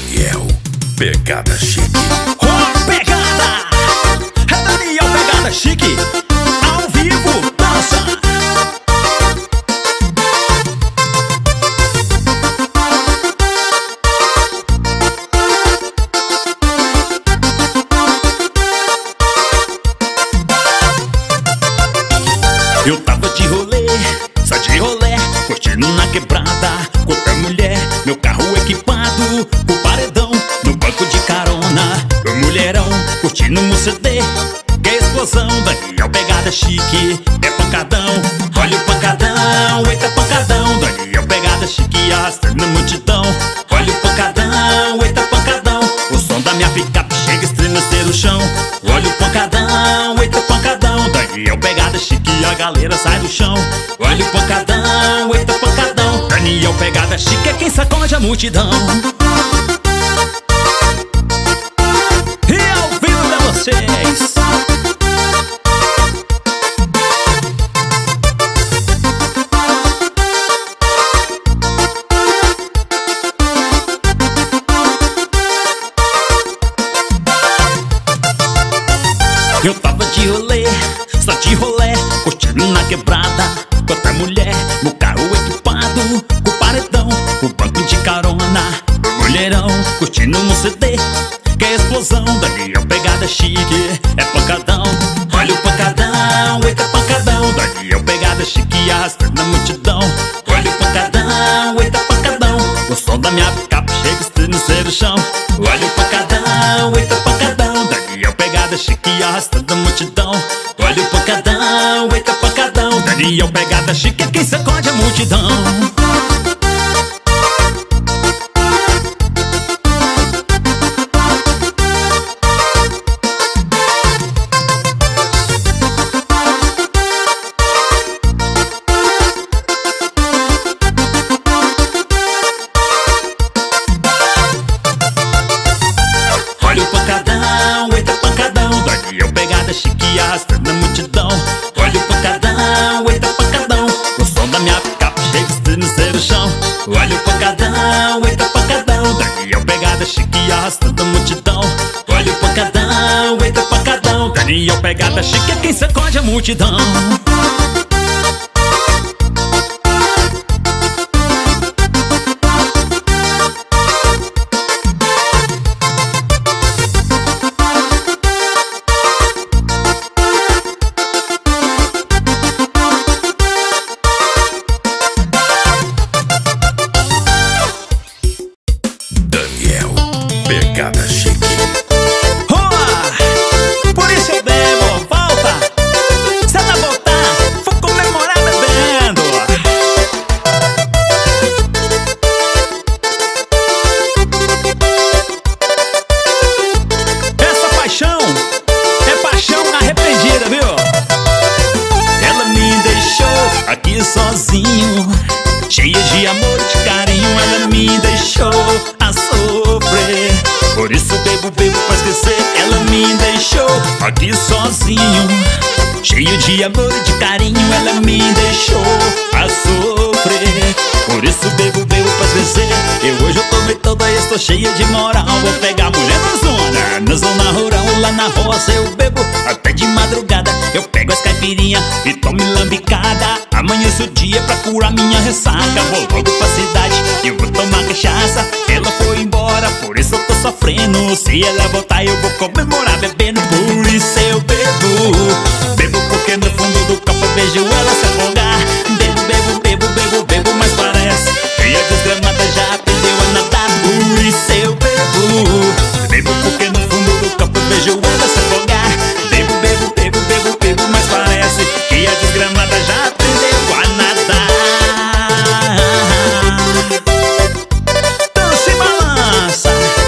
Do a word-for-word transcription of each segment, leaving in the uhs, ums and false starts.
Daniel, pegada chique. Oh, pegada! É Daniel, pegada chique. Ao vivo, dança. Eu tava de rolê, só de rolê, curtindo na quebrada, com outra mulher, meu carro equipado, o paredão, no banco de carona, o mulherão, curtindo um C D, que é explosão, Daniel pegada chique, é pancadão, olha o pancadão, eita pancadão, Daniel pegada chique, arrastando a multidão, olha o pancadão, eita pancadão, o som da minha picape chega a estremecer o chão, olha o pancadão, eita pancadão, Daniel pegada chique, a galera sai do chão, olha o pancadão, eita pancadão, Daniel pegada chique é quem sacode a multidão. E ao vivo pra vocês. Eu tava de rolê, só de rolê, curtindo na quebrada, com outra mulher, no carro equipado, com o paredão, o banco de carona, o mulherão, curtindo um C D, que é explosão, Daniel pegada chique, é pancadão, olha o pancadão, eita pancadão, Daniel pegada chique, arrastando a multidão, olha o pancadão, eita pancadão, o som da minha picape chega a estremecer o chão, olha o pancadão, eita pancadão, Daniel pegada chique, arrastando a multidão, olha o pancadão, eita pancadão, Daniel pegada chique é quem sacode a multidão. Olha o pancadão, eita pancadão, Daniel pegada chique, arrastando a multidão, olha o pancadão, eita pancadão, o som da minha picape chega a estremecer o chão, olha o pancadão, eita pancadão, Daniel pegada chique, arrastando a multidão, olha o pancadão, eita pancadão, Daniel pegada chique é quem sacode a multidão. Daniel, pegada chique. Oh, por isso eu bebo, volta. Se ela voltar, vou comemorar bebendo. Essa paixão é paixão arrependida, viu? Ela me deixou aqui sozinho, cheia de amor e de carinho, ela me deixou a sofrer. Por isso bebo, bebo pra esquecer. Ela me deixou aqui sozinho, cheio de amor e de carinho, ela me deixou a sofrer. Por isso bebo, bebo pra esquecer. Eu hoje eu tomei toda e estou cheia de moral. Vou pegar a mulher na zona, na zona rural, lá na roça eu bebo até de madrugada. Eu pego as caipirinhas e tomo lambicada. Amanheço o dia pra curar minha ressaca. Vou logo pra cidade e vou tomar cachaça. Ela foi embora, por isso eu tô sofrendo. Se ela voltar eu vou comemorar bebendo. Por isso eu bebo, bebo porque no fundo do copo eu vejo ela se afogar. Bebo, bebo, bebo, bebo, bebo, mas parece que a desgramada já aprendeu a nadar. Por isso eu bebo, bebo porque no fundo do copo eu vejo ela se afogar. Bebo, bebo, bebo, bebo, bebo, mas parece que a desgramada já aprendeu a nadar. Dança e balança.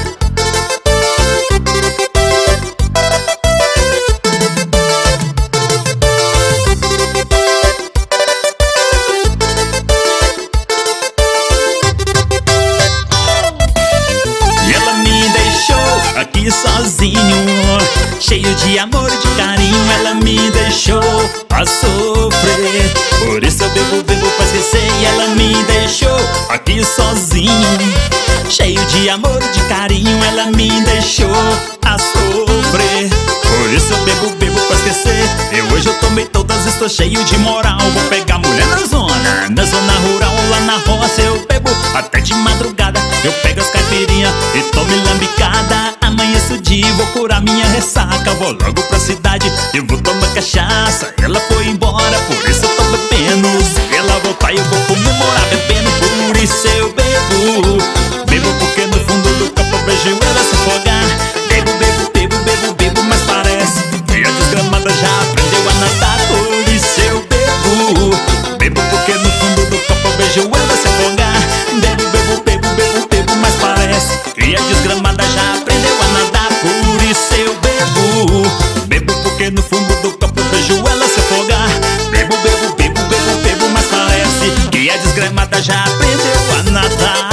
E ela me deixou aqui sozinho, cheio de amor e de carinho, ela me deixou a sofrer. Por isso eu bebo, bebo pra esquecer. E ela me deixou aqui sozinho, cheio de de amor e de carinho, ela me deixou a sofrer. Por isso eu bebo, bebo pra esquecer. Eu hoje eu tomei todas, estou cheio de moral. Vou pegar mulher na zona, na zona rural, lá na roça eu bebo até de madrugada. Eu pego as caipirinhas e tomo lambicada. Amanheço o dia, vou curar minha ressaca. Vou logo pra cidade e vou tomar cachaça. Ela foi embora, por isso eu tô bebendo. Se ela voltar eu vou comemorar bebendo. Por isso eu bebo, bebo porque no fundo do copo eu vejo ela se afogar. Bebo, bebo, bebo, bebo, bebo, mas parece que a desgramada já aprendeu a nadar. Por isso eu bebo, bebo porque no fundo do copo eu vejo ela se afogar. Bebo, bebo, bebo, bebo, bebo, mas parece que a desgramada já aprendeu a nadar. Por isso eu bebo, bebo porque no fundo do copo eu vejo ela se afogar. Bebo, bebo, bebo, bebo, bebo, mas parece que a desgramada já aprendeu a nadar.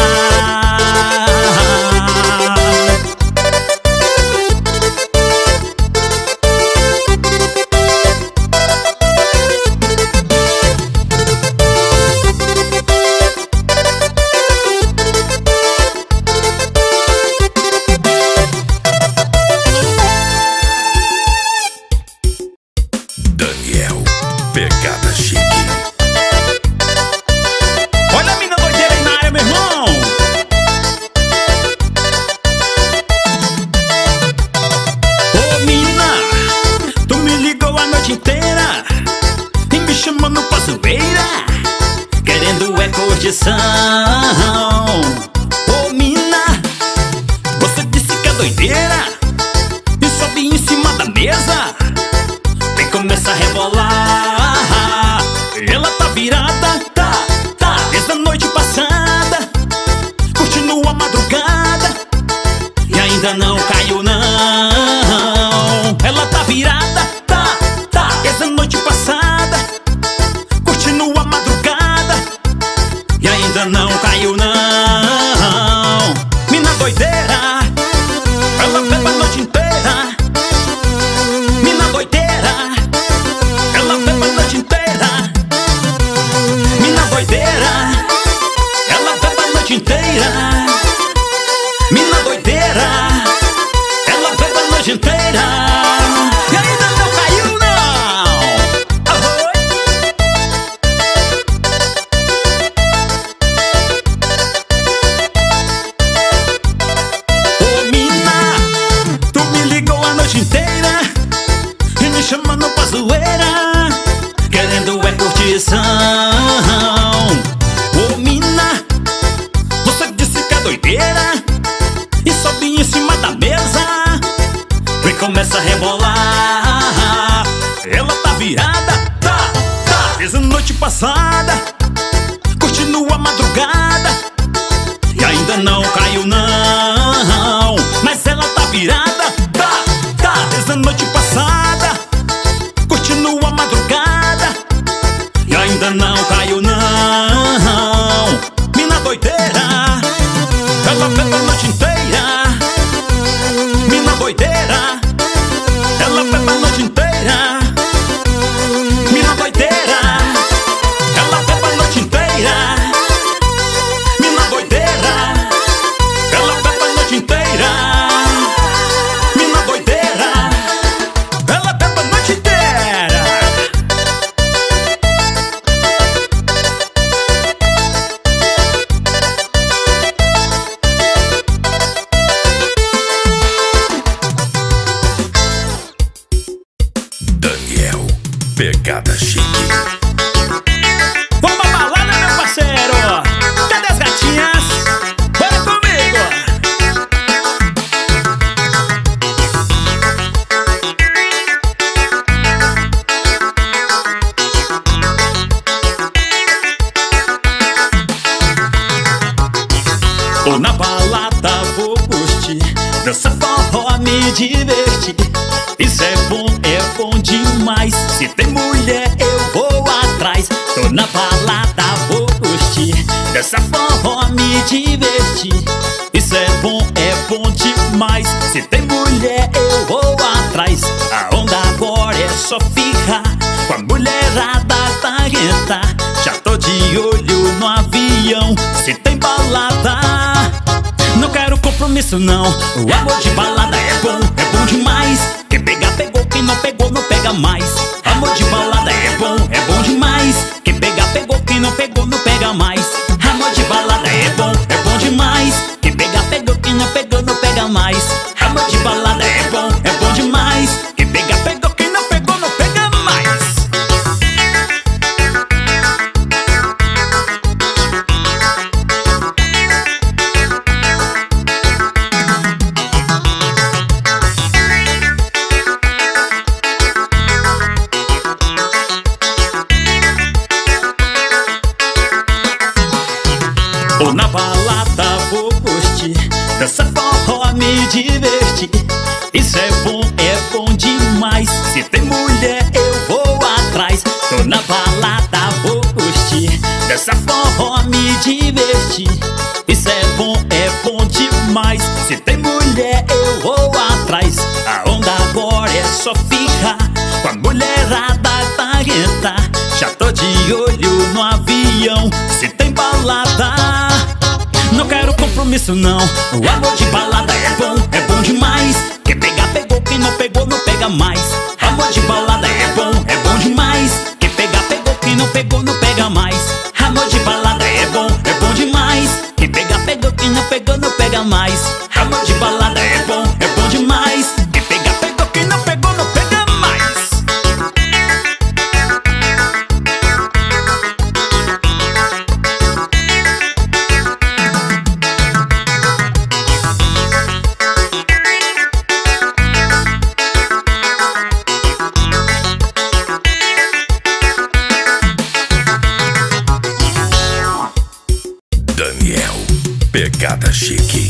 Daniel, pegada chique. Olha a mina doideira aí na área, meu irmão. Ô mina, tu me ligou a noite inteira e me chamando pra zoeira, querendo é curtição. Ô mina, você disse que é doideira e sobe em cima da mesa e começa a rebolar. Ela tá virada, tá, tá, desde a noite passada, curtindo a madrugada e ainda não caiu não. Ela tá virada, tá, tá, desde a noite passada, curtindo a madrugada e ainda não caiu não. Mina doideira, ela bebe a noite inteira. Mina doideira, ela bebe a noite inteira. Mina doideira, ela bebe a noite inteira. Mina doideira, ela bebe a noite inteira e ainda não caiu não. Arroi. Ô mina, tu me ligou a noite inteira e me chamando pra zoeira, querendo é curtição. Ô mina, você disse que é doideira e sobe em cima da mesa e começa a rebolar. Ela tá virada, tá, tá, desde a noite passada, curtindo a madrugada e ainda não caiu não. Mas ela tá virada, tá, tá, desde a noite passada, curtindo a madrugada e ainda não caiu não. Mina doideira, ela bebe a noite inteira. Mina doideira, ela bebe a noite inteira. Mina doideira, ela bebe a noite inteira. Mina doideira, ela bebe a noite inteira. Mina doideira, ela bebe a noite inteira. Daniel, pegada chique. Vamos pra balada, meu parceiro. Cadê as gatinhas? Bora comigo. Tô na balada, vou curtir, dançar forró, me divertir. Isso é bom, é bom demais. Se tem mulher, eu vou atrás. Tô na balada, vou curtir, dançar forró, me divertir. Isso é bom, é bom demais. Se tem mulher, eu vou atrás. A onda agora é só ficar com a mulherada da gueta. Já tô de olho no avião. Se tem balada, não quero compromisso não. O amor de balada é bom, é bom demais. Quem pegar, pegou, quem não pegou, não pega mais. Amor de balada é bom, é bom demais. Quem pegar, pegou, quem não pegou, não pega mais. Amor de balada é bom, é bom demais. Quem pegar, pegou, quem não pegou, não pega mais. Amor de balada é bom, é bom demais. Quem pegar, pegou, quem não pegou, não pega mais. Ou na balada vou curtir, dançar forró, me divertir. Isso é bom, é bom demais. Se tem mulher eu vou atrás. Tô na balada vou curtir, dançar forró, me divertir. Isso é bom, é bom demais. Se tem mulher eu vou atrás. A onda agora é só ficar com a mulherada pra entrar. Já tô de olho no avião. Se tem balada, não quero compromisso não. O amor de balada é bom, é bom demais. Quem pegar, pegou, quem não pegou, não pega mais. Amor de balada é bom, é bom demais. Quem pegar, pegou, quem não pegou, não pega mais. Amor de balada é bom, é bom demais. Quem pegar, pegou, quem não pegou, não pega mais. Amor de balada é bom, é bom demais. Quem pegar, pegou, quem não pegou, não pega mais. Daniel, pegada chique.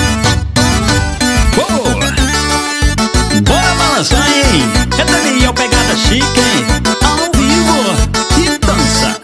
Oh! Bora balançar, hein? É Daniel, pegada chique, hein? Ao vivo e dança.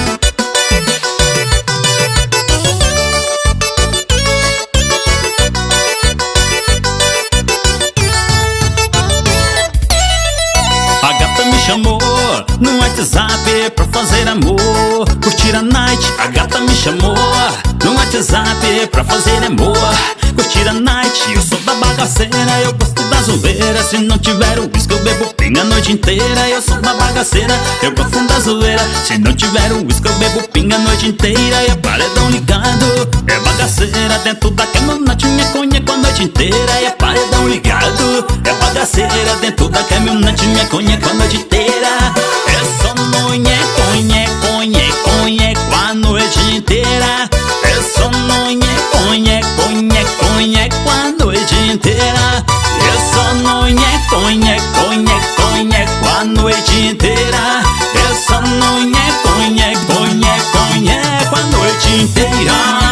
A gata me chamou no WhatsApp pra fazer amor, curtir a night. A gata me chamou no WhatsApp pra fazer amor, curtir a night. Eu sou da bagaceira, eu gosto da zoeira. Se não tiver o uísque eu bebo pinga a noite inteira. Eu sou da bagaceira, eu gosto da zoeira. Se não tiver o uísque eu bebo pinga a noite inteira. E é paredão ligado, é bagaceira. Dentro da caminhonete minha conha com a noite inteira. E é paredão ligado, é bagaceira. Dentro da caminhonete minha conha com a noite inteira. É só nonhe, conhe, conhe, conhe com a noite inteira. É só nonhe, conhe, conhe, conhe com a noite inteira. É só nonhe, conhe, conhe, conhe com a noite inteira. É só nonhe, conhe, conhe, conhe com a noite inteira.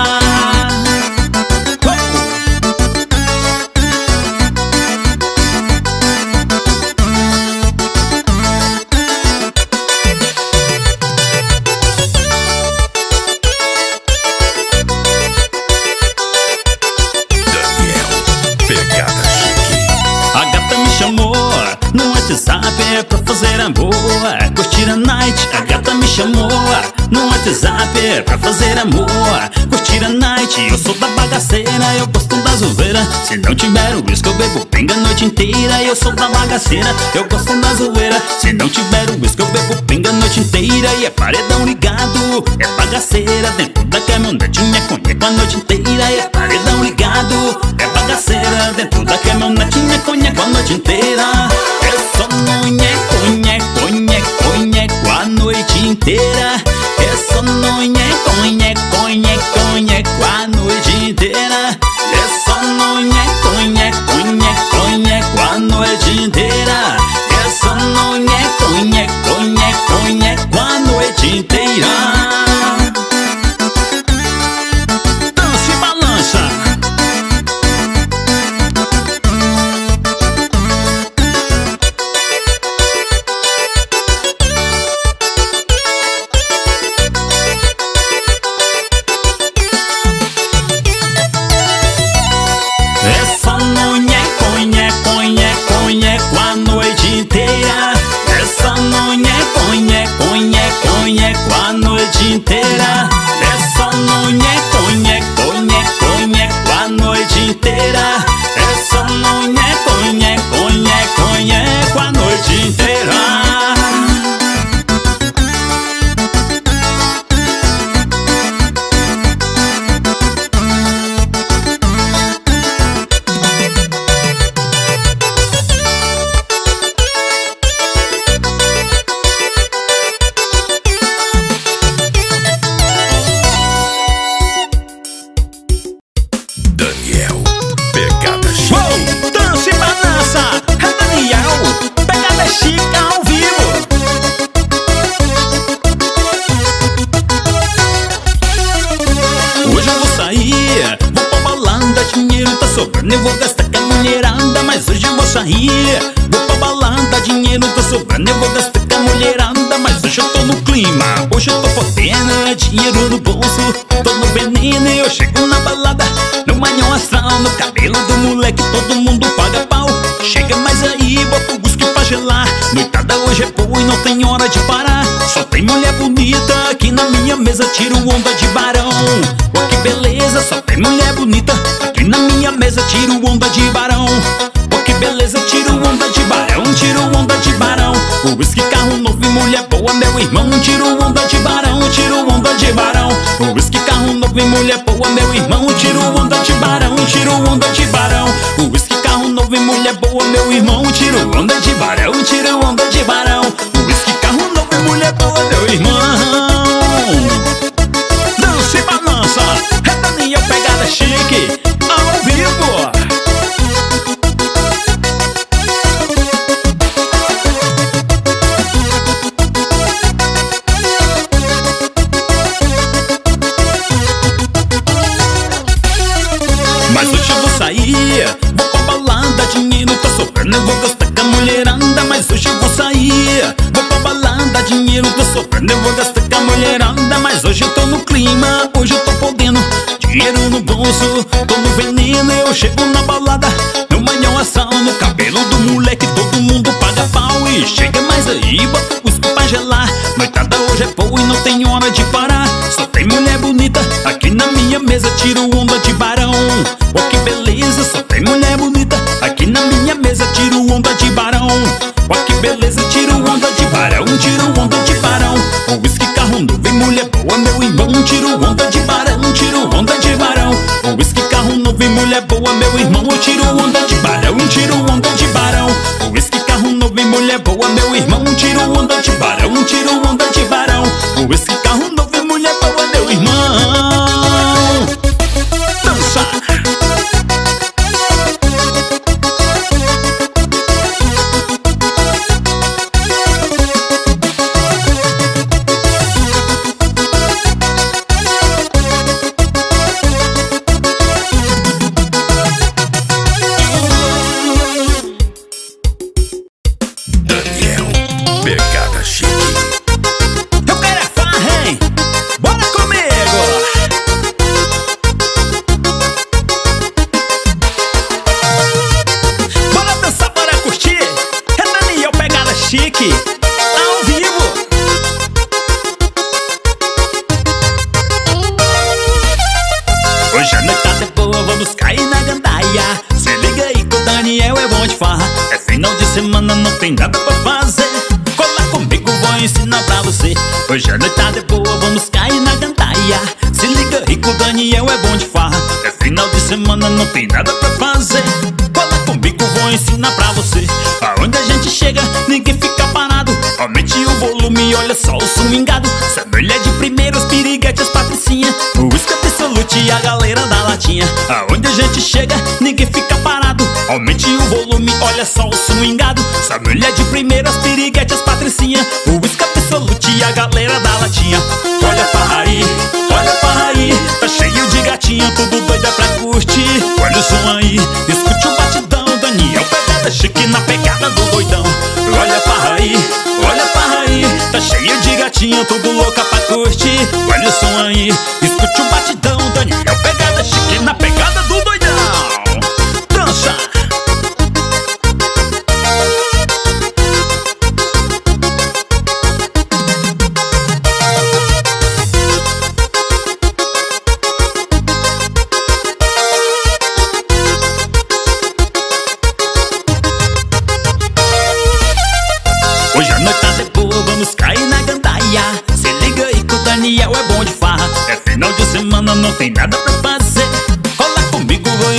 No WhatsApp pra fazer amor, curtir a night. A gata me chamou no WhatsApp pra fazer amor, curtir a night. Eu sou da bagaceira, eu gosto da zoeira. Se não tiver o uísque eu bebo pinga a noite inteira. Eu sou da bagaceira, eu gosto da zoeira. Se não tiver o uísque eu bebo pinga a noite inteira. E é paredão ligado, é bagaceira. Dentro da caminhonete minha conha com a noite inteira. E é paredão ligado, é bagaceira. Dentro da caminhonete minha conha com a noite inteira. É só nonhe, conhe, conhe, conhe com a noite inteira. É só nonhe, conhe, conhe, conhe com a noite inteira. É só nonhe, conhe, conhe, conhe com a noite inteira. É só nonhe, conhe, conhe, conhe com a noite inteira. Dança e balança. inteira. É só nhoneco, nheco, nheco, nheco a noite inteira. Daniel, pegada chique. Uou, dança e balança, é Daniel, pegada chique ao vivo. Hoje eu vou sair, vou pra balada, dinheiro tá sobrando, eu vou gastar com a mulherada. Mas hoje eu vou sair, vou pra balada, dinheiro tá sobrando, eu vou gastar com a mulherada. Mas hoje eu tô no clima, hoje eu tô podendo, dinheiro no bolso, tô no veneno. Eu chego na balada, no manhã astral, no cabelo do moleque, todo mundo paga pau. Chega mais aí, bota o whisky pra gelar. Noitada hoje é boa e não tem hora de parar. Só tem mulher bonita aqui na minha mesa, tiro onda de barão. Oh, que beleza, só tem mulher bonita aqui na minha mesa, tiro onda de barão. Oh, que beleza, tiro onda de barão, tiro onda de barão. O whisky, carro novo e mulher boa, meu irmão, tiro onda de barão, tiro onda de barão. O whisky, carro novo e mulher boa, meu irmão, tiro onda de barão, tiro onda de barão. O whisky, carro novo e mulher boa, meu irmão, tiro onda de barão, tiro onda de barão. O whisky, carro novo e mulher boa, meu irmão. Dança e balança, é Daniel, pegada chique, ao vivo. Mas hoje eu vou sair, vou pra balada, dinheiro tá sobrando, eu vou gastar com a mulherada. Mas hoje eu vou sair, vou pra balada, dinheiro tá sobrando, eu vou gastar com a mulherada. Mas hoje eu tô no clima, hoje eu tô podendo, dinheiro no bolso, tô no veneno. Eu chego na balada, no manhã astral, no cabelo do moleque, todo mundo paga pau. E chega mais aí, bota o whisky pra gelar. Noitada hoje é boa e não tem hora de parar. Só tem mulher bonita aqui na minha mesa, tiro onda de barão. Oh, que beleza, só tem mulher bonita aqui na minha mesa, tiro onda de barão. Oh, que beleza, tiro onda de barão, tiro onda de barão. O whisky, carro novo e mulher boa, meu irmão, tiro onda de barão, tiro onda de barão. O whisky, carro novo e mulher boa, meu irmão, eu tiro onda de barão, tiro onda de barão. O whisky, carro novo e mulher boa, meu irmão, tiro onda de barão, tiro onda de barão. O whisky, carro novo e mulher boa, meu irmão. Dança. Daniel, pegada chique. Eu quero é farra, hein? Bora comigo! Bora dançar, bora curtir! É Daniel, pegada chique, ao vivo! Hoje a noite tá de boa, vamos cair na gandaia. Se liga aí que o Daniel é bom de farra. É final de semana, não tem nada pra fazer. Cola comigo, vou ensinar pra você. Hoje a noite tá de boa, vamos cair na gandaia. Se liga aí que o Daniel é bom de farra. É final de semana, não tem nada pra fazer. Cola comigo, vou ensinar pra você. Aonde a gente chega, ninguém fica parado. Aumente o volume, olha só o swingado. Essa mulher de primeiros, piriguete, as patricinha. O whisky absolute e a galera da latinha. Aonde a gente chega, ninguém fica parado. Aumente o volume, olha só o swingado. Essa mulher de primeiras, piriguete, as patricinha. O whisky absolute e a galera da latinha. Olha pra aí, olha pra aí, tá cheio de gatinha, tudo doida pra curtir. Olha o som aí, escute o batidão. Daniel, pegada chique na pegada do doidão. Olha pra aí, olha pra aí, tá cheio de gatinha, tudo louca pra curtir. Olha o som aí, escute o batidão. Daniel, pegada chique na pegada do doidão. Dança!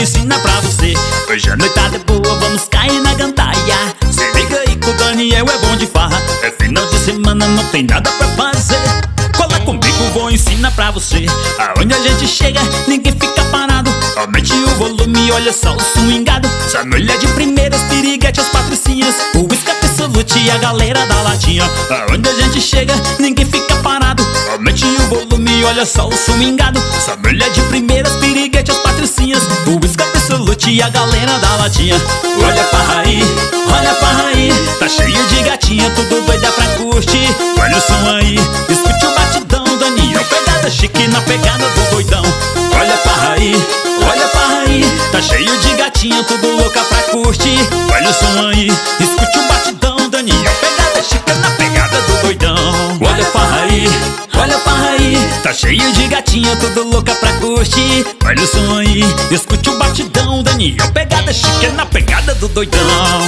ensina pra você. Hoje a noitada é boa, vamos cair na gandaia. Se liga aí que o Daniel é bom de farra. É final de semana, não tem nada pra fazer. Cola comigo, vou ensinar pra você. Aonde a gente chega, ninguém fica parado. Aumente o volume, olha só o swingado. Essa mulher de primeiras, piriguete, as patricinhas, o escape absolute e a galera da latinha. Aonde a gente chega, ninguém fica parado. Aumente o volume, olha só o swingado. Essa mulher de primeiras, piriguete, as patricinhas, o escape absolute e a galera da latinha. Olha pra aí, olha pra aí, tá cheio de gatinha, tudo doida pra curtir. Olha o som aí, escute o batidão, Daniel, pegada chique na pegada do doidão. Olha pra aí, olha pra aí, tá cheio de gatinha, tudo louca pra curtir. Olha o som aí, escute o batidão, Daniel, pegada chique na pegada do doidão. Olha pra aí, olha pra aí, tá cheio de gatinha, tudo louca pra curtir. Olha o som aí, escute o batidão, Daniel, pegada chique na pegada do doidão.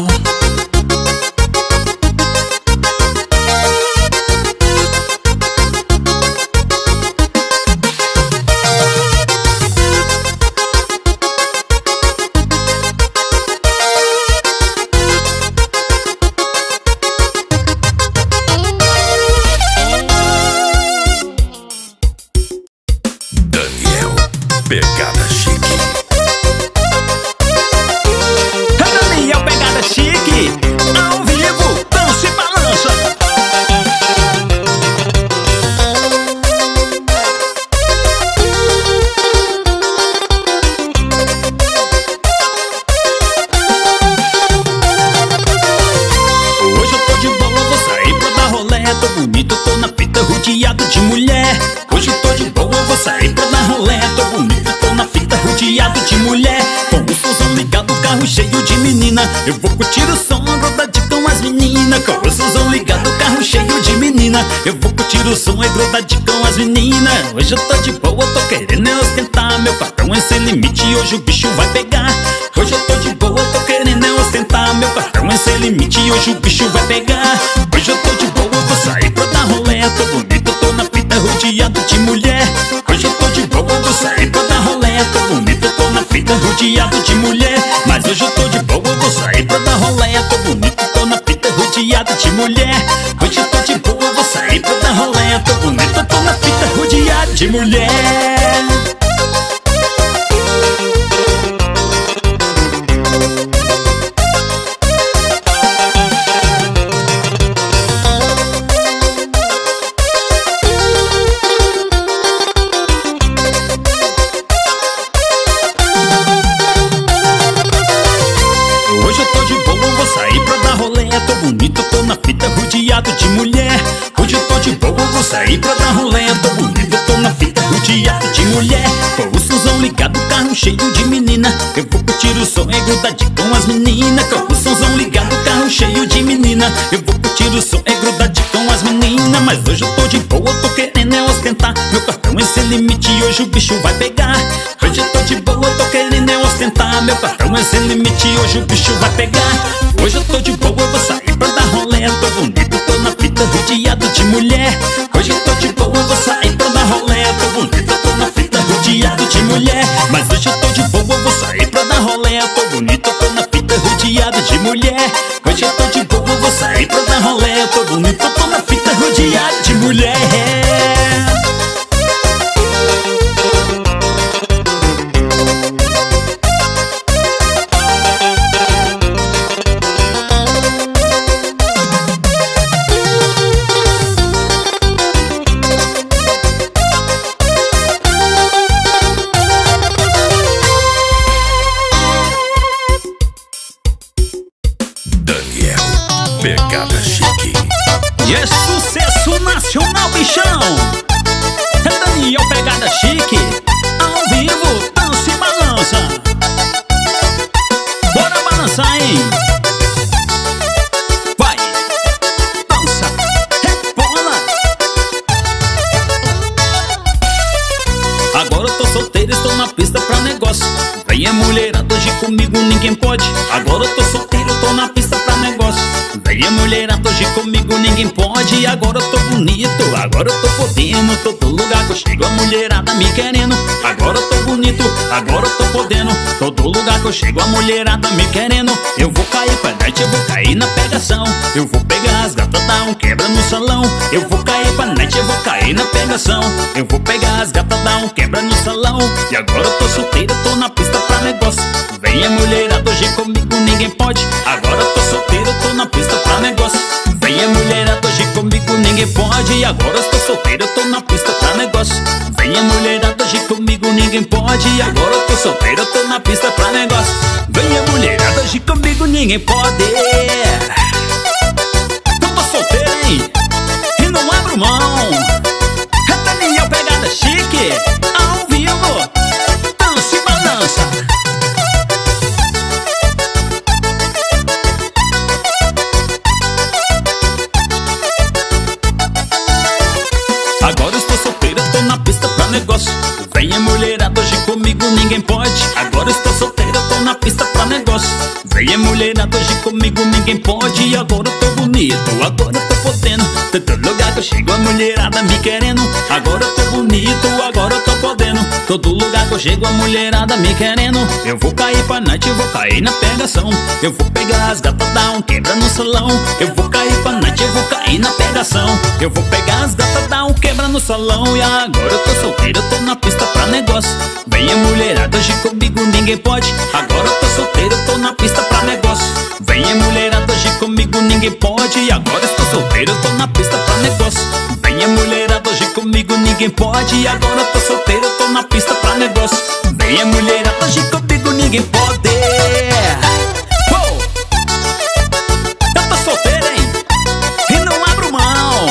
Pegada chique. Daniel, pegada chique, ao vivo, dança e balança. Hoje eu tô de boa, vou sair pra dar rolé. Tô bonito, tô na fita, rodeado de mulher. Hoje eu tô de boa, vou sair pra dar rolé. Tô bonito, tô na fita, rodeado de mulher. Com o somzão ligado, carro cheio de menina. Eu vou curtir o som, grudadinho com as meninas. Com o somzão ligado, carro cheio de menina. Eu vou curtir o som, é grudadinho com as meninas. Hoje eu tô de boa, tô querendo é ostentar. Meu cartão é sem limite, hoje o bicho vai pegar. Hoje eu tô de boa, tô querendo é ostentar. Meu cartão é sem limite, hoje o bicho vai pegar. Hoje eu tô de boa, vou sair pra dar rolé. Tô bonito, tô na fita, rodeado de mulher. Hoje eu tô de boa, vou sair pra dar rolé. Tô bonito, tô na fita, rodeado de mulher. Mas hoje eu tô de boa, vou sair pra dar rolé. Tô bonito, tô na fita, rodeado de mulher. Hoje eu tô de boa, vou sair pra dar rolé. Tô bonito, tô na fita, rodeado de mulher. Hoje eu tô de boa, vou sair pra dar rolé. Tô bonito, tô na fita, rodeado de mulher. Hoje eu tô de boa, vou sair pra dar rolé. Tô bonito, tô na fita, rodeado de mulher. Com o somzão ligado, carro cheio de menina. Eu vou curtir o som, é grudadinho com as meninas. Com o somzão ligado, carro cheio de menina. Eu vou curtir o som, é grudadinho com as meninas. Mas hoje eu tô de boa, tô querendo é ostentar. Meu cartão é sem limite, hoje o bicho vai pegar. Hoje eu tô de boa, tô querendo é ostentar. Meu cartão é sem limite, hoje o bicho vai pegar. Hoje eu tô de boa, vou sair pra dar rolé. Tô bonito, tô na fita, rodeado de mulher. Hoje eu tô de boa, vou sair pra dar rolé. Tô bonito, tô na fita, rodeado de mulher. Mas hoje eu tô de boa, vou sair pra dar rolé. Tô bonito, tô na fita, rodeado de mulher. Hoje eu tô de boa, vou sair pra dar rolé. Tô bonito, tô na fita, rodeado de mulher. Daniel, pegada chique. E é sucesso nacional, bichão. É Daniel, pegada chique, ao vivo, dança e balança. Bora balançar, hein? Vai, dança, rebola. Agora eu tô solteiro, estou na pista pra negócio. Venha mulherada, hoje comigo ninguém pode. Agora eu tô solteiro, tô na pista pra negócio. Venha mulherada, hoje comigo ninguém pode. Agora eu tô bonito, agora eu tô podendo. Todo lugar que eu chego a mulherada me querendo. Agora eu tô bonito, agora eu tô podendo. Todo lugar que eu chego a mulherada me querendo. Eu vou cair pra night, eu vou cair na pegação. Eu vou pegar as gatas, dar um quebra no salão. Eu vou cair pra night, eu vou cair na pegação. Eu vou pegar as gatas, dar um quebra no salão. E agora eu tô solteiro, tô na pista pra negócio. Venha mulherada, hoje comigo ninguém pode. Agora eu tô solteiro, tô na pista pra negócio. Venha mulherada, hoje comigo ninguém pode. E agora eu tô solteiro, tô na pista pra negócio. Venha mulherada, hoje comigo ninguém pode. E agora eu tô solteiro, tô na pista pra negócio. Venha mulherada, hoje comigo ninguém pode. Eu tô solteiro, hein? E não abro mão. É Daniel Pegada Chique, ao vivo. Dança e balança. Agora eu estou solteiro, tô na pista pra negócio. Venha mulherada, hoje comigo ninguém pode. Agora eu estou solteiro, tô na pista pra negócio. Venha mulherada, hoje comigo ninguém pode. E agora eu tô bonito, agora eu tô podendo. Todo lugar que eu chego a mulherada me querendo. Agora eu tô bonito, agora eu tô podendo. Todo lugar que eu chego a mulherada me querendo. Eu vou cair pra night, eu vou cair na pegação. Eu vou pegar as gatas, dar um quebra no salão. Eu vou cair pra night, eu vou cair na pegação. Eu vou pegar as gatas, dar um quebra no salão. E agora eu tô solteiro, eu tô na pista pra negócio. Venha mulherada, hoje comigo ninguém pode. Agora eu tô solteiro, eu tô na pista pra negócio. Venha mulherada, hoje comigo ninguém pode. E agora eu tô solteiro, eu tô na pista pra negócio. Venha mulherada, hoje comigo ninguém pode. E agora eu tô solteiro, eu tô na pista pra negócio. Venha mulherada, hoje comigo ninguém pode. Oh! Eu tô solteiro, hein? E não abro mão.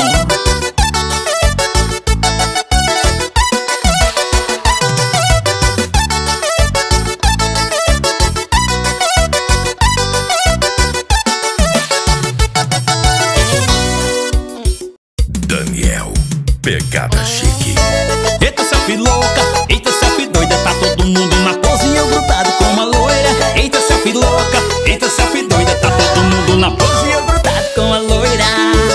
Daniel Pegada Chique. Eita selfie louca, eita selfie doida. Tá todo mundo na pose e eu grudado com uma loira. Eita selfie louca, eita selfie doida. Tá todo mundo na pose e eu grudado com a loira.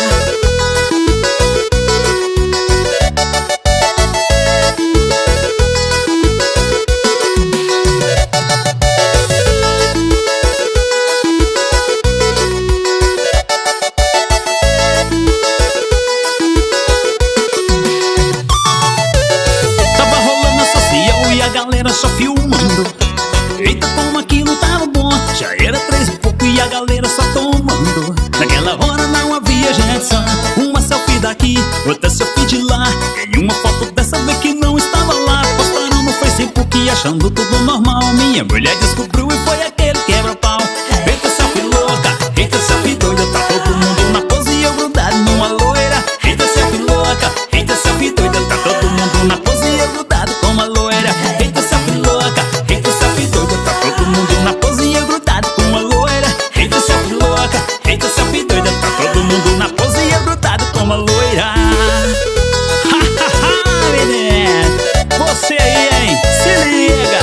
Só filmando. Eita, como aquilo tava bom. Já era três e pouco e a galera só tomando. Naquela hora não havia gente só. Uma selfie daqui, outra selfie de lá. Em uma foto dessa vez que não estava lá. Postaram no Facebook achando tudo normal. Minha mulher descobriu e foi aquele quebra-pau. Eita, selfie louca, eita, selfie doida. Tá todo mundo na pose e eu grudado numa loira. Eita, selfie louca, eita, selfie doida. Tá todo mundo na pose e eu grudado com uma loira. Eita, selfie louca, eita, selfie doida. Tá todo mundo na pose e eu grudado com uma loira. Eita, selfie louca, eita, selfie doida. Tá todo mundo na pose e eu grudado com uma loira. Ha, ha, ha, menino. Você aí, hein? Se liga.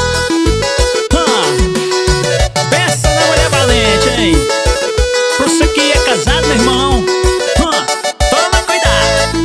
Hum. Pensa na mulher valente, hein? Você que é casado, meu irmão. Hum. Toma cuidado.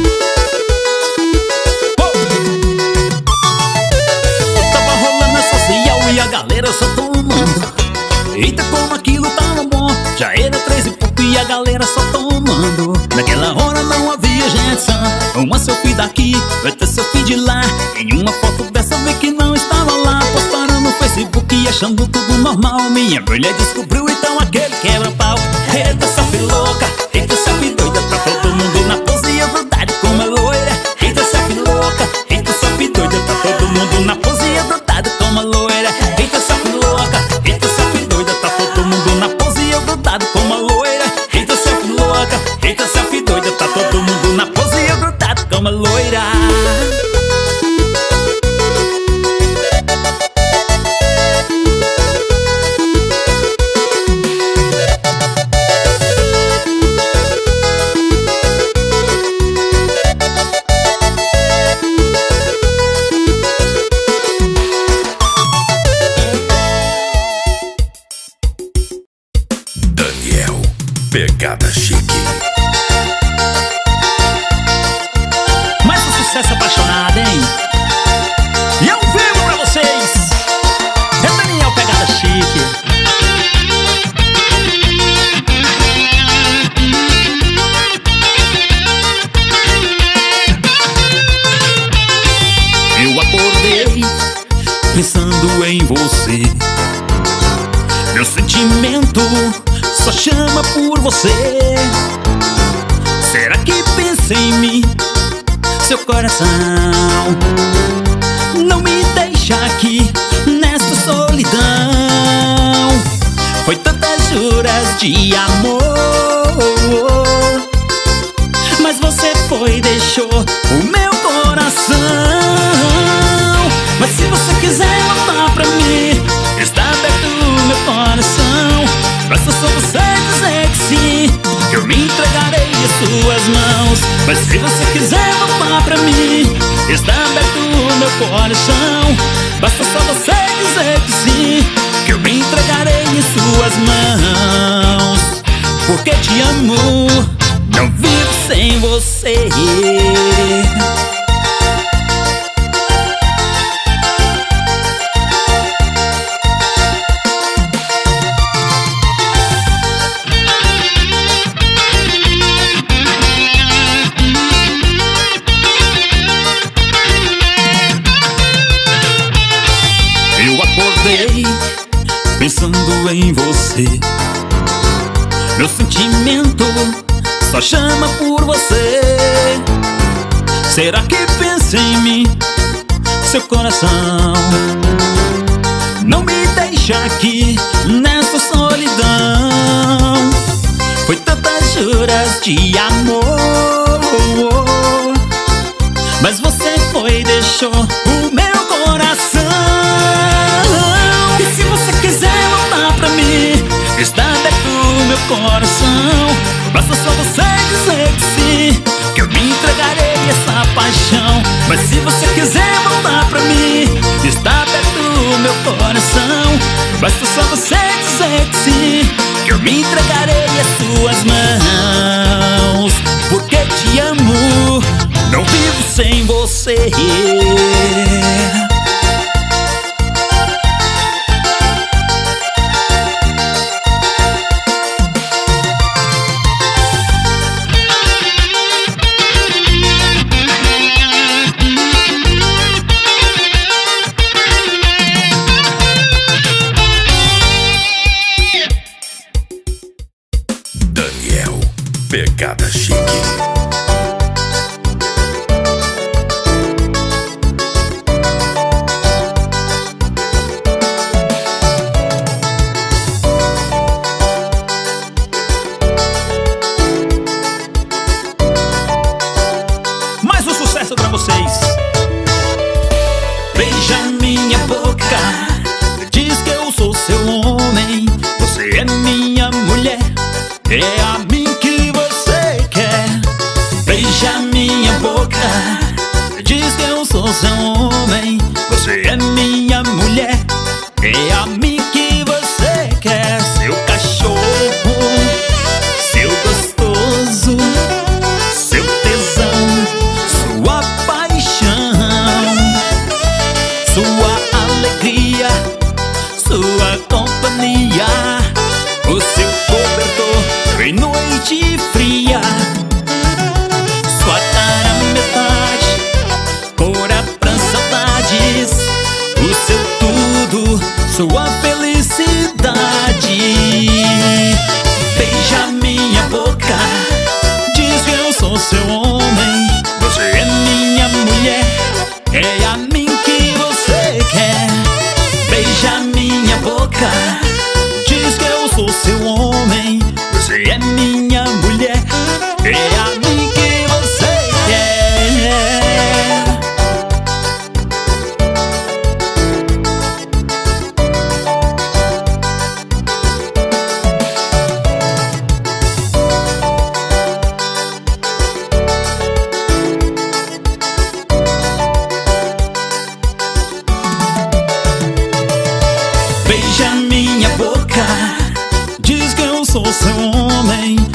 Tava rolando a social e a galera só tomando. Eita, como aquilo tava bom. Já era três e pouco e a galera só tomando. Naquela hora não havia gente sã. Uma selfie daqui, outra selfie de lá. Em uma foto dessa vez que não estava lá. Postaram no Facebook e achando tudo normal. Minha mulher descobriu então aquele quebra-pau. Eita, selfie louca, eita, selfie doida. Tá todo mundo na pose e eu grudado com uma loira. Eita, selfie louca, eita, selfie doida. Tá todo mundo na pose e eu grudado com uma loira. Eita, selfie louca, eita, selfie doida. Tá todo mundo na pose e eu grudado com uma loira. Eita, selfie louca, eita, selfie doida. Tá todo mundo na pose e eu grudado com uma loira. Pegada Chique. Mais um sucesso apaixonado, hein? E ao vivo pra vocês, é Daniel Pegada Chique. Eu acordei pensando em você. Meu sentimento só chama por você. Será que pensa em mim? Seu coração não me deixa aqui nesta solidão. Foi tantas juras de amor, mas você foi e deixou o meu coração. Mas se você quiser voltar pra mim, está aberto o meu coração. Basta só você dizer que sim, que eu me entregarei em suas mãos. Mas se você quiser voltar pra mim, está aberto o meu coração. Basta só você dizer que sim, que eu me entregarei em suas mãos. Porque te amo, não vivo sem você. Pensando em você, meu sentimento só chama por você. Será que pensa em mim? Seu coração não me deixa aqui nessa solidão. Foi tantas juras de amor, mas você foi e deixou o meu coração. E se você quiser voltar pra mim, está aberto o meu coração. Basta só você dizer que sim, que eu me entregarei a essa paixão. Mas se você quiser voltar pra mim, está aberto o meu coração. Basta só você dizer que sim, que eu me entregarei às suas mãos. Porque te amo, não vivo sem você. Daniel Pegada Chique. Mais um sucesso pra vocês. Beija minha boca, diz que eu sou seu homem. Você é minha mulher, é a mim que você quer. Beija minha boca, diz que eu sou seu homem. Você é minha mulher, é a mim que você quer. Seu cachorro, seu gostoso, seu tesão, sua paixão, sua alegria, sua companhia, o seu cobertor em noite fria, sua cara metade, cora pra saudades, o seu tudo, sua felicidade. Beija minha boca, diz que eu sou seu homem. Você é minha mulher, é a mim que você quer. Beija minha boca, diz que eu sou seu homem. Você é minha mulher, é a mim que você quer. Beija minha boca, diz que eu sou seu homem.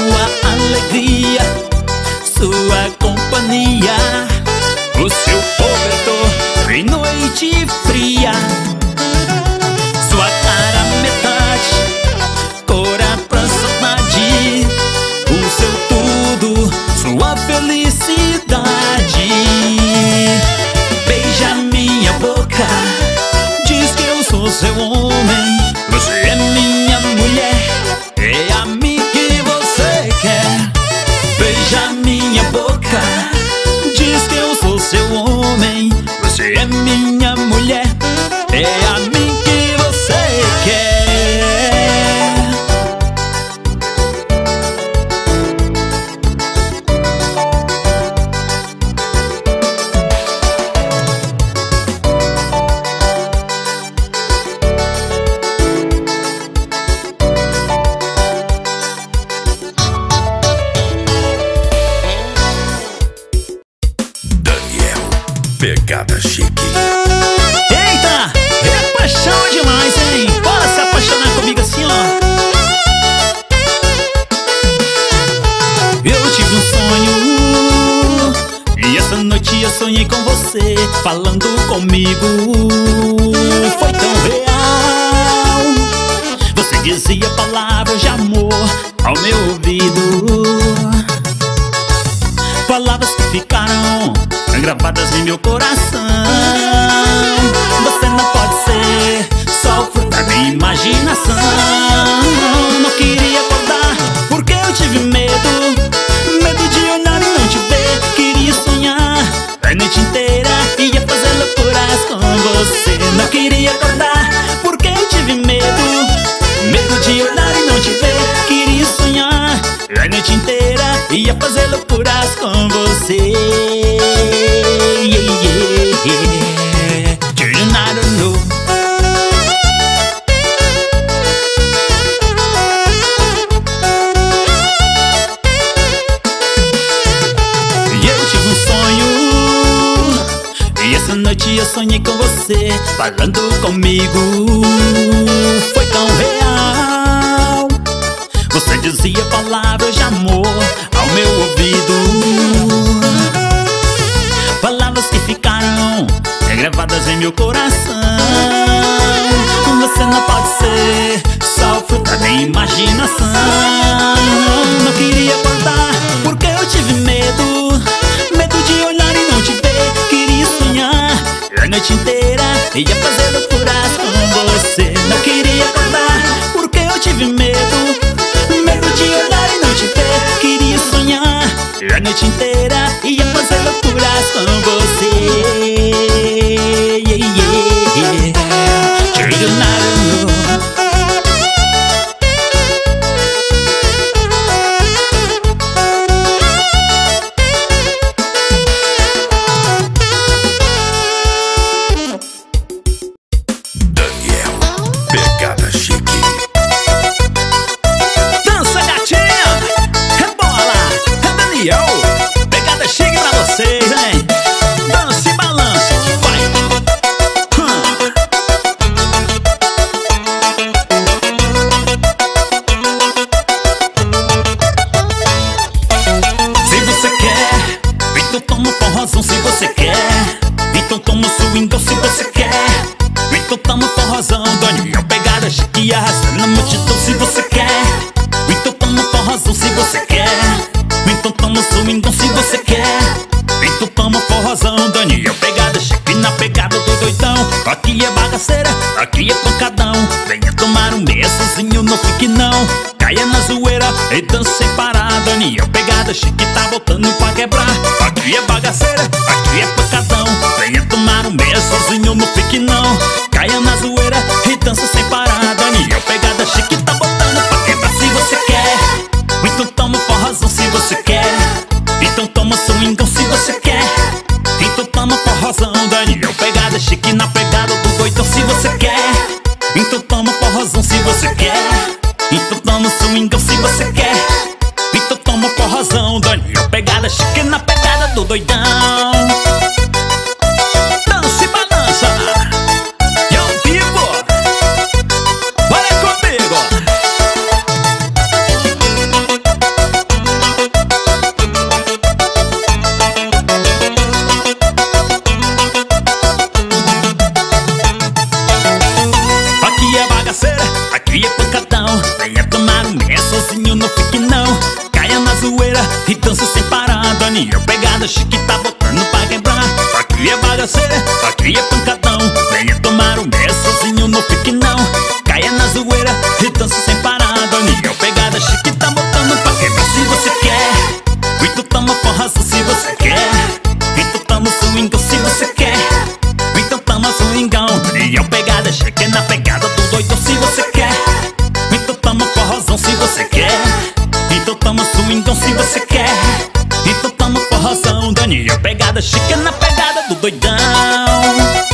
sua alegria, sua companhia, o seu cobertor em noite fria, sua cara metade, cora pra saudade, o seu tudo, sua felicidade. Beija minha boca, diz que eu sou seu homem, você é minha mulher, é a mim que você quer. Beija minha boca, diz que eu sou seu homem, você é minha mulher, é a mim que você quer. Pegada chique. Eita, é paixão demais, hein? Bora se apaixonar comigo assim, ó. Eu tive um sonho e essa noite eu sonhei com você, falando comigo. Foi tão real. Você dizia palavras de amor ao meu ouvido, palavras que ficaram gravadas em meu coração. Você não pode ser só fruto da minha imaginação. Não queria acordar porque eu tive medo, medo de olhar e não te ver. Queria sonhar a noite inteira, ia fazer loucuras com você. Não queria acordar porque eu tive medo, medo de olhar e não te ver. Queria sonhar a noite inteira, ia fazer loucuras com você. Eu sonhei com você, falando comigo. Foi tão real. Você dizia palavras de amor ao meu ouvido, palavras que ficaram gravadas em meu coração. Você não pode ser só fruto da minha imaginação. Não queria acordar porque eu tive medo, medo de olhar e não te ver. Queria sonhar a noite inteira, ia fazer loucuras com você. Não queria acordar porque eu tive medo, medo de olhar e não te ver. Queria sonhar a noite inteira, ia fazer loucuras com você. Yeah, yeah, e arrastando na multidão se você quer. Então toma forrozão se você quer. Então toma swingão se você quer. Então toma forrozão, Daniel. Pegada chique na pegada do doidão. Aqui é bagaceira, aqui é pancadão. Venha tomar um meia sozinho, não fique não. Caia na zoeira e dança sem parar. Daniel, pegada chique tá botando pra quebrar. Aqui é bagaceira, aqui é pancadão. Venha tomar um meia sozinho, não fique não. Caia na zoeira e dança sem parar. Daniel, pegada chique tá botando pra quebrar se você quer. Então toma forrozão se você quer. Então toma swingão se você quer. Então toma forrozão, Daniel. Pegada chique na pegada do doidão se você quer. Então toma forrozão se você quer. Então toma swingão se você quer. Então toma forrozão, Daniel. Pegada chique na pegada do doidão. Dança e balança. E ao vivo. Bora comigo. pegada chique tá botando pra quebrar. Aqui é bagaceira, aqui é pancadão. Venha tomar um mês sozinho, não fique não. Caia na zoeira e dança sem parar. Daniel, pegada chique tá botando pra quebrar. Se você quer, e tu toma forração se você quer. E tu toma swingão se você quer. Então toma swingão. Daniel, pegada chique na pegada do doidão se você quer. Então toma forrozão se você quer. Então toma swingão se você quer. Então toma forrozão. Daniel, pegada chique na pegada do doidão.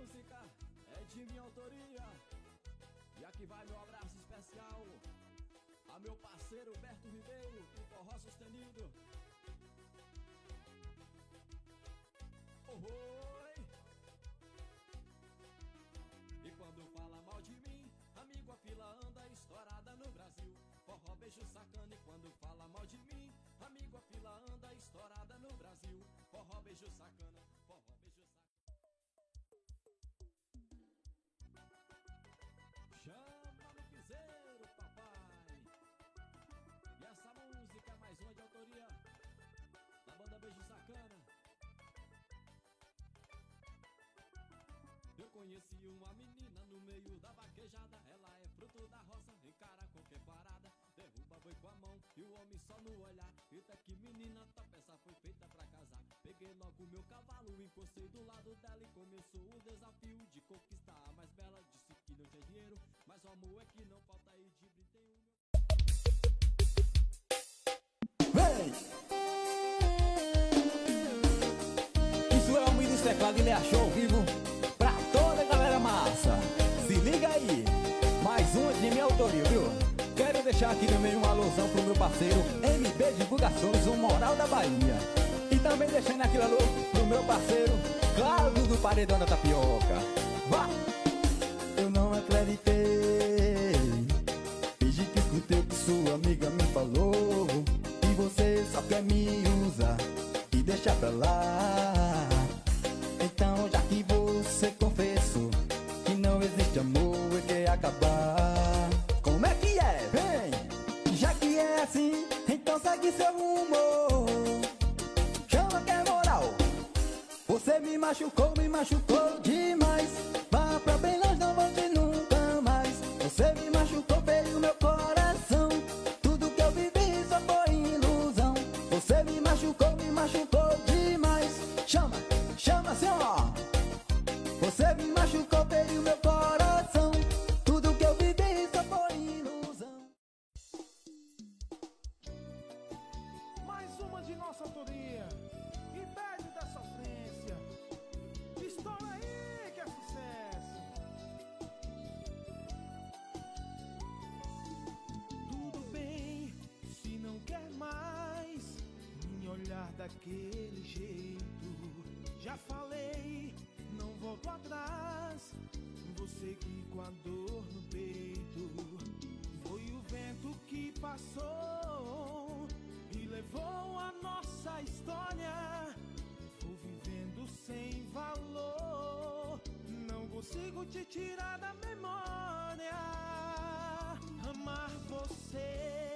música é de minha autoria. E aqui vai meu abraço especial a meu parceiro Berto Ribeiro, do Forró Sustenido. Oi! E quando fala mal de mim, amigo, a fila anda estourada no Brasil. Forró beijo sacana. E quando fala mal de mim, amigo, a fila anda estourada no Brasil. Forró beijo sacana, forró beijo sacana. Chama no piseiro, papai. E essa música é mais uma de autoria da banda Beijo Sacana. Eu conheci uma menina no meio da vaquejada. Ela é fruto da roça, encara qualquer parada. Derruba boi com a mão e o homem só no olhar. Eita que menina top, essa foi feita pra casar. Peguei logo meu cavalo, encostei do lado dela e começou o desafio de conquistar a mais bela. Disse que não tinha dinheiro, mas o amor é que não falta, aí de brindei o meu... Vem! Isso é o Almir dos Teclados, ele achou ao vivo pra toda a galera massa. Se liga aí, mais uma de minha autoria, viu? Quero deixar aqui também uma alusão pro meu parceiro M B Divulgações, o Moral da Bahia. E também deixando aquele alô pro meu parceiro Cláudio do Paredão da Tapioca. Vá! Eu não acreditei, fingi que escutei o que sua amiga me falou. E você só quer me usar e deixar pra lá. Então já que você confessou que não existe amor e quer acabar, como é que é? Vem! Já que é assim, então segue seu rumo. Chama que é moral. Você me machucou, me machucou demais. Vá pra bem longe, não volte nunca mais. Você me machucou, feriu meu coração. Tudo que eu vivi só foi ilusão. Você me machucou, me machucou demais. Chama, chama assim ó. Você me machucou, feriu meu coração. Tudo que eu vivi só foi ilusão. Mais uma de nossa autoria, Império da Sofrência. Estoura aí que é sucesso. Tudo bem, se não quer mais me olhar daquele jeito. Já falei, não volto atrás. Vou seguir com a dor no peito. Foi o vento que passou e levou a nossa história. Vou vivendo sem valor, não consigo te tirar da memória. Amar você